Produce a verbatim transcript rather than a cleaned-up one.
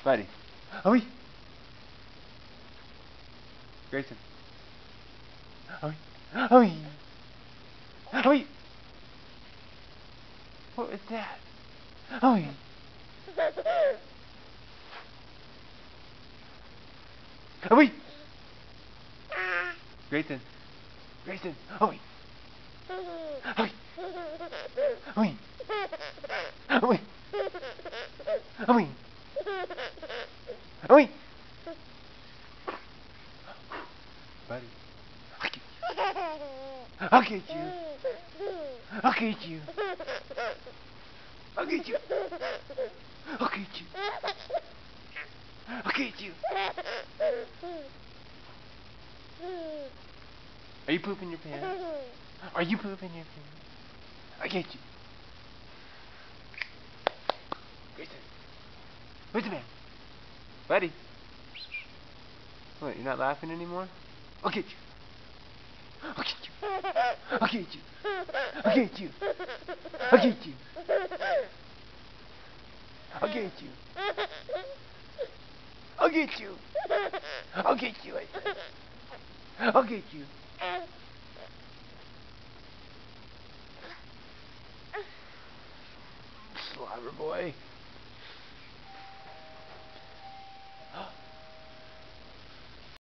Buddy. Oh, Grayson. Oh, oh, oh, what was that? Oh, oh, Grayson. Grayson. Oh, oh, oh, oh, oh, oh, buddy. I'll get you. I'll get you. I'll get you. I'll get you. I'll get you. Are you pooping your pants? Are you pooping your pants? I'll get you. Grayson. Where's the man? Buddy. What, you're not laughing anymore? I'll get you. I'll get you. I'll get you. I'll get you. I'll get you. I'll get you. I'll get you. I'll get you. I said. I'll get you. Slobber boy.